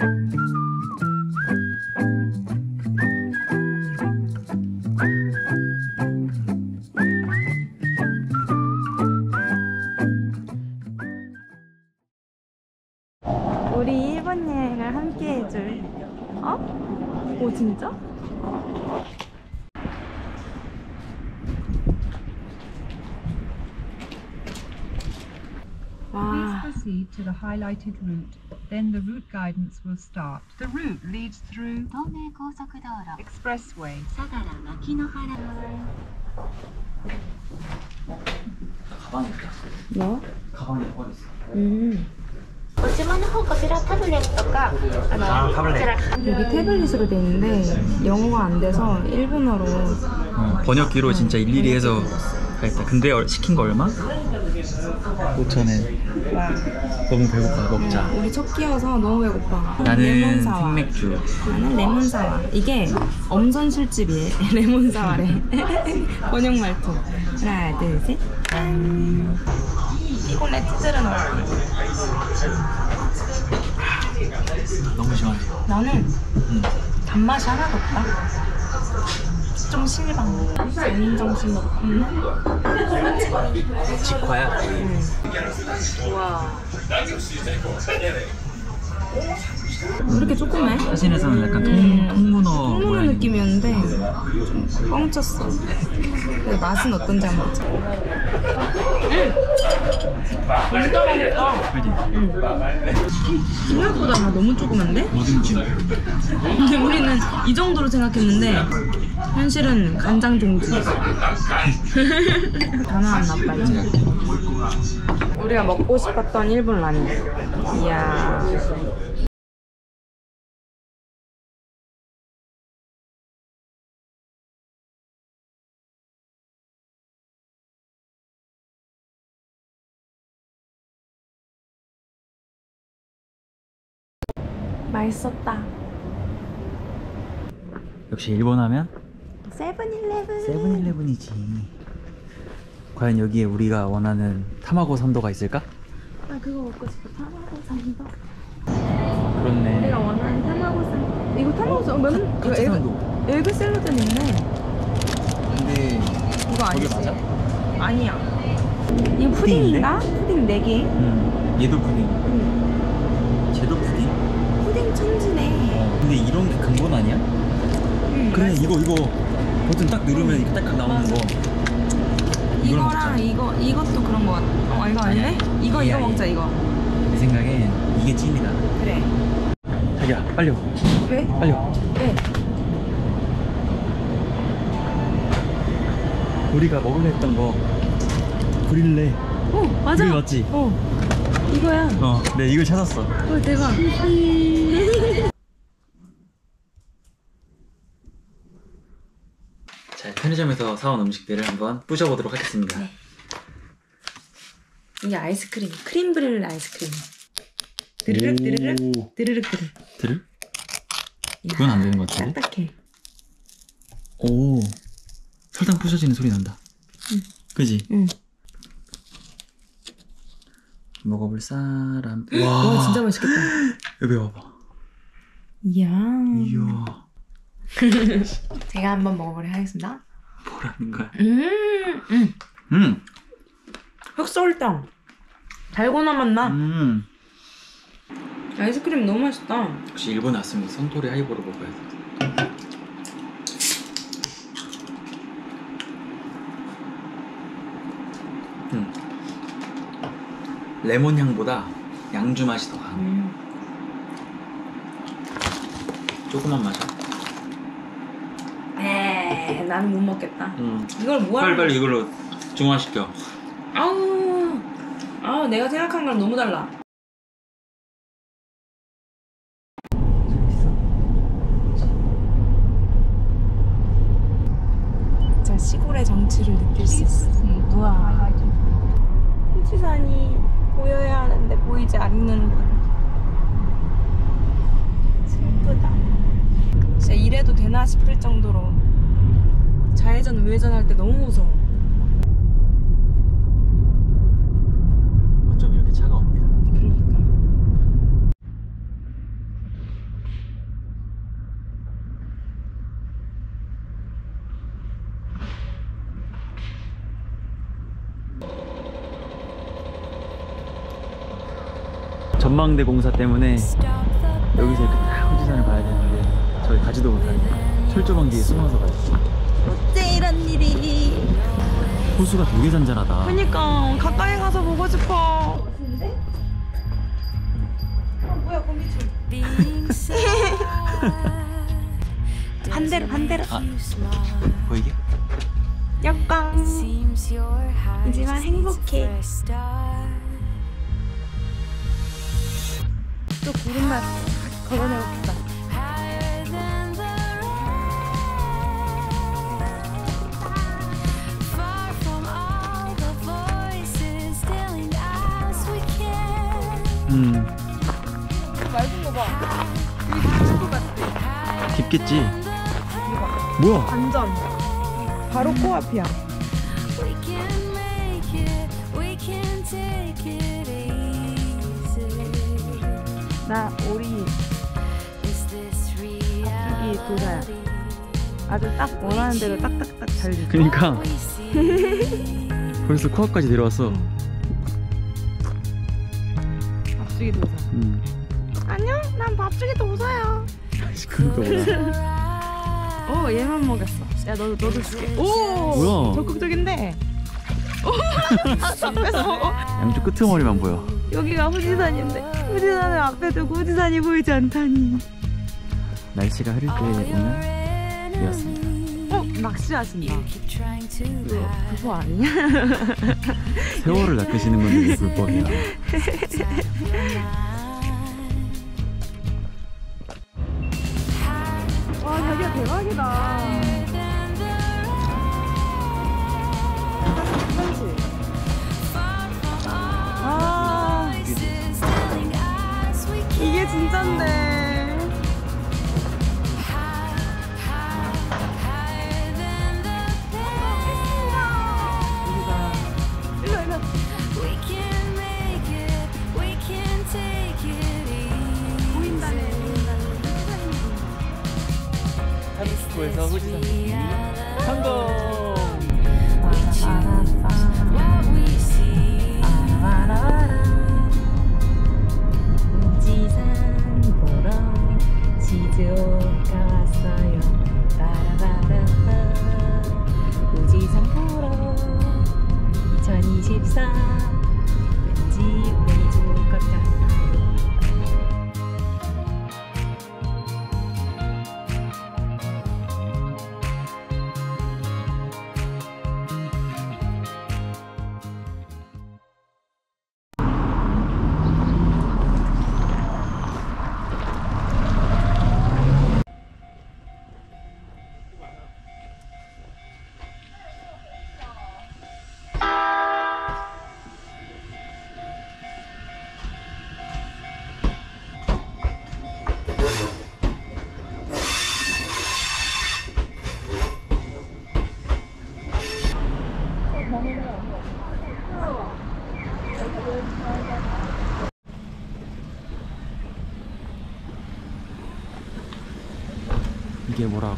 우리 일본 여행을 함께 해줄 오 진짜? Please proceed to the highlighted route. Then the route guidance will start. The route leads through Expressway. 가방에 있다. 뭐? 가방에 뭐가 있어? ご注文の方こちらタブレットか 타블렛. 여기 태블릿으로 돼 있는데 영어가 안 돼서 일본어로 번역기로 진짜 일일이 해서 가겠다. 근데 시킨 거 얼마? 5,000엔. 너무 배고파. 먹자. 우리 첫 끼여서 너무 배고파. 나는 레몬 사와. 생맥주. 나는 레몬 사와. 이게 엄선 술집이에요. 레몬 사와래. 번역 말투. 하나 둘 셋. 짠. 피곤해 찌질은 얼굴. 너무 시원해. 나는 단맛이 하나도 없다. 좀 실망. 정신 없나? 직화야. 우와. 왜 이렇게 조그매? 사진에서는 약간 통문어 통문어 모양인데. 느낌이었는데 좀 뻥쳤어. 근데 맛은 어떤지 한번 보자. 진짜 맛있다. 그지? 생각보다 다 너무 조그만데? 뭐든지. 근데 우리는 이 정도로 생각했는데 현실은 간장 종지. 다 나왔나 봐 이제. 우리가 먹고 싶었던 일본 라면. 이야. 맛있었다. 역시 일본 하면 세븐일레븐. 세븐일레븐이지. 과연 여기에 우리가 원하는 타마고 산도가 있을까? 아 그거 먹고 싶어. 타마고 산도. 그렇네. 우리가 원하는 타마고 산도. 이거 타마고 산도. 이거 카츠산도. 에그 샐러드는 있네. 근데 이거 아니지? 거기 맞아? 아니야. 이거 푸딩인가? 푸딩 4개. 얘도 푸딩. 쟤도 푸딩. 푸딩 천지네. 근데 이런 게 근본 아니야? 그래 이거 버튼 딱 누르면 이거 딱 나오는 거. 이거랑 이거랑 먹자. 이것도 그런 거 같아. 이거 아니네? 이거 이게 먹자 아니야. 이거. 내 생각엔 이게 찐이다. 그래. 자기야 빨리 와. 왜? 빨리 와. 왜? 우리가 먹으려 했던 거 브릴레. 맞아. 이거 맞지? 이거야. 네 이걸 찾았어. 대박. 자, 편의점에서 사온 음식들을 한번 부셔보도록 하겠습니다. 네. 이게 아이스크림. 크림 브릴레 아이스크림. 드르륵 드르륵 오. 드르륵 드르륵. 들을? 그건 안 되는 것 같은데? 딱딱해. 오, 설탕 부셔지는 소리 난다. 그지? 응. 먹어볼 사람. 와 진짜 맛있겠다. 여기 와봐. 이야. 이야. 제가 한번 먹어보도록 하겠습니다. 뭐라는 거야? 흑설탕. 달고나 맛 나. 아이스크림 너무 맛있다. 역시 일본 왔으면 선토리 하이보를 먹어야 돼. 레몬 향보다 양주 맛이 더 강해. 조금만 마셔. 에 나는 못 먹겠다. 이걸 뭐하러? 빨리 이걸로 중화시켜. 아우 내가 생각한 거랑 너무 달라. 자 시골의 정취를 느낄 수 있어. 우와. 후지산이 보여야 하는데 보이지 않는군. 슬프다. 진짜 이래도 되나 싶을 정도로 좌회전 우회전 할 때 너무 무서워. 어쩜 이렇게 차가 없냐. 그러니까. 전망대 공사 때문에 여기서 이렇게 딱 후지산을 봐야 되는데 저희 가지도 못하니까 철조망 뒤에 숨어서 가요. 어째 이런 일이. 호수가 되게 잔잔하다. 그니까 가까이 가서 보고 싶어. 반대로 반대로. 아, 보이게? 역광. 이지만 행복해. 또 구름만 걸어내봅시다. 맑은 거 봐. 여기 깊을 것 같아. 깊겠지? 뭐야? 완전 바로 코앞이야. 나 우리 앞쪽이 도사야. 아주 딱 원하는 대로 딱딱딱 잘 돼. 그니까 벌써 코앞까지 내려왔어. 밥주기 도사. 안녕, 난 밥주기 도사야. 그러니까 뭐야? 오, 얘만 먹였어. 야, 너도 줄게. 오, 뭐야? 적극적인데. 앞에서 먹어. 양쪽 끄트머리만 보여. 여기가 후지산인데 후지산을 앞에 두고 후지산이 보이지 않다니. 날씨가 흐릴 때 오면 되었습니다. 낚시하신다. 이거 불법 아니냐? 세월을 낚으시는 건 되게 불법이야. 와, 자기야 대박이다. 아, 이게 진짠데. 한국에서 후지산 성공! 후지산 보러 시즈오카 왔어요. 따라바라바 후지산 보러 2024 왠지 운이 좋을 것 같아요. 이게 뭐라고?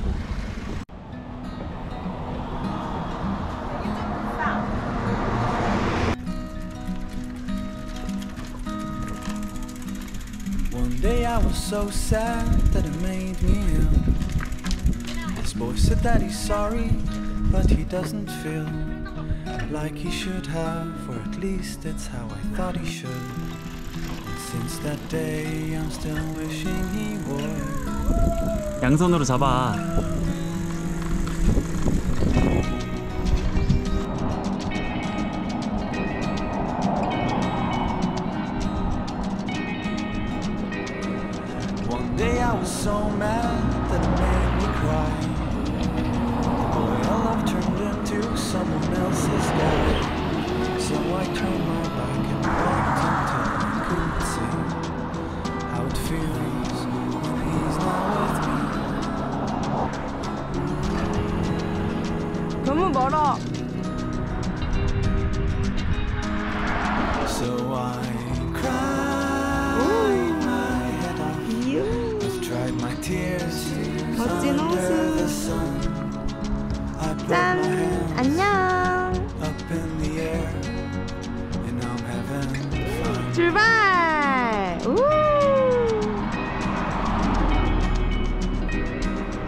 One day I was so sad that it made me ill. This boy said that he's sorry, but he doesn't feel like he should have, or at least that's how I thought he should. And since that day I'm still wishing he would. 양손으로 잡아. One day I was so mad that it made me cry. The boy I loved turned into someone else's guy. So I turned my back and walked until I couldn't see how it feels when he's not with me. 너무 멀어. So I cried my head off. I've dried my tears 멋진 under the 호수. sun. I put my 짠, hands 안녕. up in the air, and I'm heaven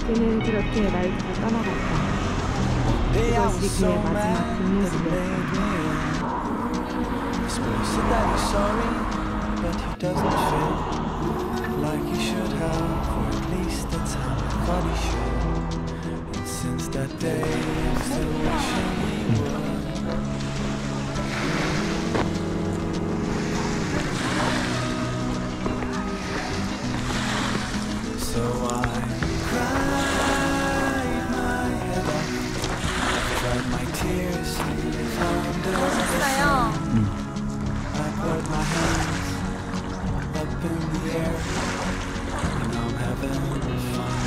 그는 그렇게 날 두고 떠나갔다. 이것이 그의 마지막 뒷모습이었다. This boy said that he's sorry, but he doesn't feel like he should have, or at least that's how I thought he should. And since that day, I'm still wishing he would. So I cried my head off, dried my tears under the sun. I put my hands up in the air, and I'm having fun.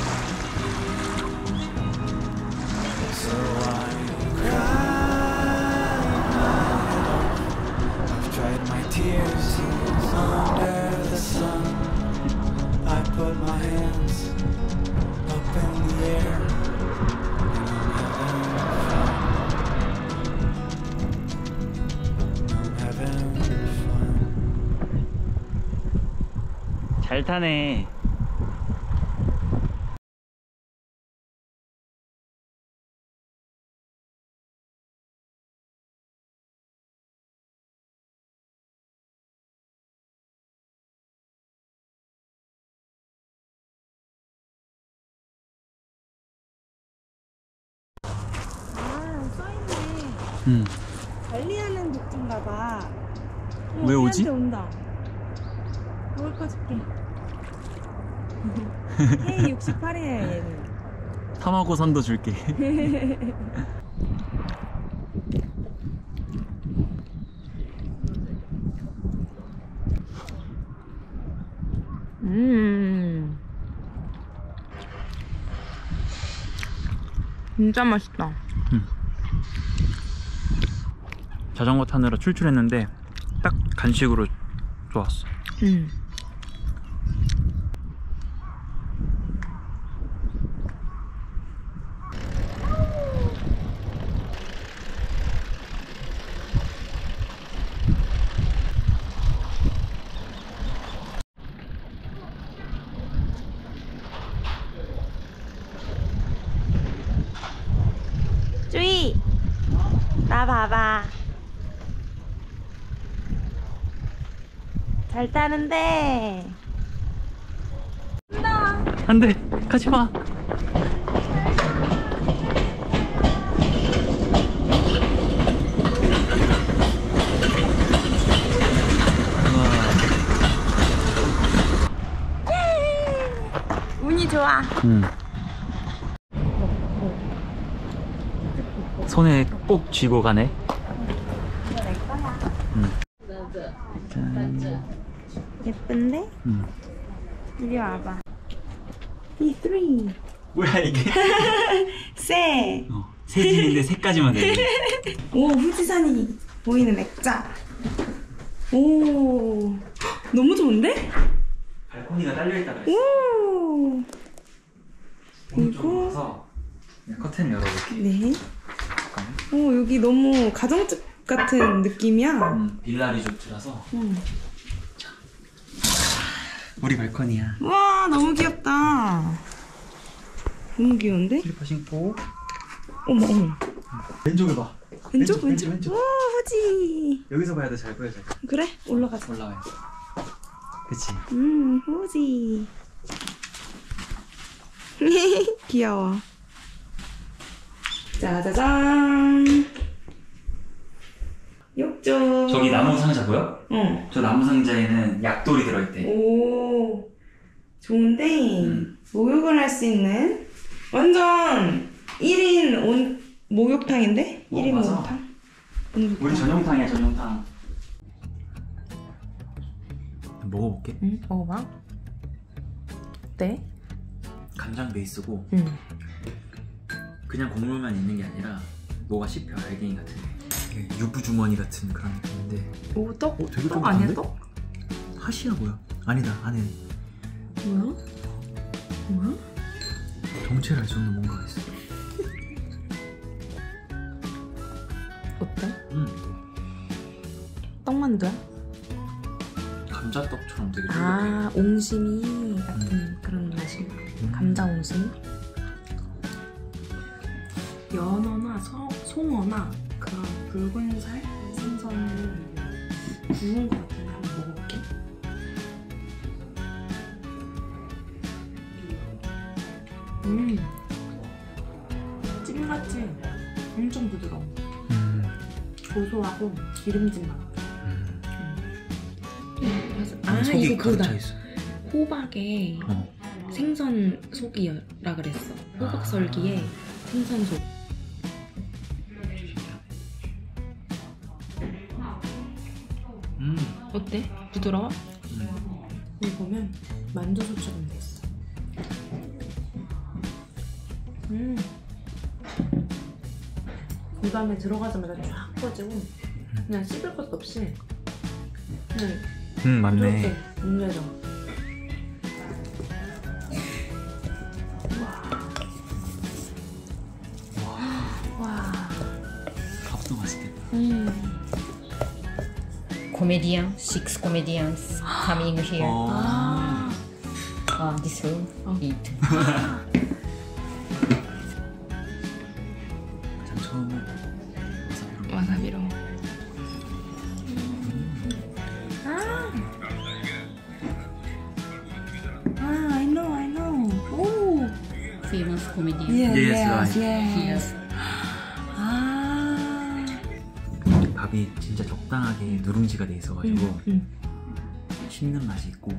So I cried my head off, I've dried my tears under the sun. I put my hands up in the air, and I'm having fun. 잘 타네. 응. 관리하는 독인가 봐. 왜 오지? 우리한테 온다. 먹을 거 줄게. K68이에요 얘는. 타마고산도 줄게. 진짜 맛있다. 자전거 타느라 출출했는데 딱 간식으로 좋았어. 주희! 나 봐봐. 잘 타는데. 안 돼! 가지 마! 운이 좋아. 손에 꼭 쥐고 가네. 예쁜데? 이리 와봐. B3. 뭐야 이게? 쎄. 세 진인데 세까지만 되네. 오, 후지산이 보이는 액자. 오, 너무 좋은데? 발코니가 딸려있다가 있어. 오. 오른쪽으로 가서 커튼 열어볼게. 네. 오, 여기 너무 가정집 같은 느낌이야. 빌라 리조트라서. 우리 발코니야. 와, 너무 귀엽다. 너무 귀여운데? 슬리퍼 신고. 어머, 어머. 왼쪽에 봐. 왼쪽. 왼쪽. 와, 후지. 여기서 봐야 돼. 잘 보여. 잘. 그래? 올라가자. 올라와요. 그치. 후지. 귀여워. 짜자잔. 욕조. 저기 나무 상자 보여? 어. 저 나무 상자에는 약돌이 들어있대. 오, 좋은데 목욕을 할 수 있는 완전 1인 온 목욕탕인데? 1인 맞아. 목욕탕? 우리 전용탕이야, 전용탕. 먹어볼게. 응, 먹어봐. 어때? 간장 베이스고 응. 그냥 곡물만 있는 게 아니라 뭐가 씹혀, 알갱이 같은 게. 유부 주머니 같은 그런 느낌인데. 오, 떡? 되게 떡 아니야, 쫀득한데? 떡? 핫이야 뭐야? 아니다, 안에 뭐야? 뭐야? 정체를 알 수 없는 뭔가가 있어. 어때? 떡만두야? 감자떡처럼 되게 쫀득해. 아, 옹심이 같은 그런 맛이. 감자 옹심이? 연어나 송어나 그런 붉은 살 생선을 구운 것 같은데 한번 먹어볼게. 찜맛이 엄청 부드러워. 고소하고 기름진 맛. 속이 이거 가득 그거다. 차 있어. 호박에 생선 속이라 그랬어. 호박 썰기에 생선 속. 어때? 부드러워? 여기 보면 만두소처럼 됐어. 입안에 들어가자마자 쫙 퍼지고 그냥 씹을 것도 없이 그냥 맞네. 이렇게 음료죠. 와. 밥도 맛있겠다. Comedian, 6 comedians coming here. This room, eat. 전 처음에 와사비로. 와사비로. I know. 오. Famous comedian. Yes, right. Yes. 밥이 진짜 적당하게 누룽지가 돼 있어가지고 씹는 맛이 있고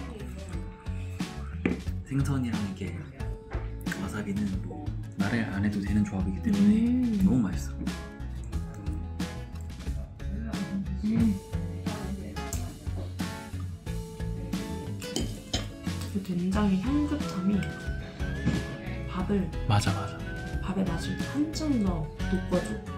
생선이랑 이게 와사비는 뭐 말을 안 해도 되는 조합이기 때문에 너무 맛있어. 그 된장의 향긋함이 맞아. 밥의 맛을 한층 더 돋궈줘.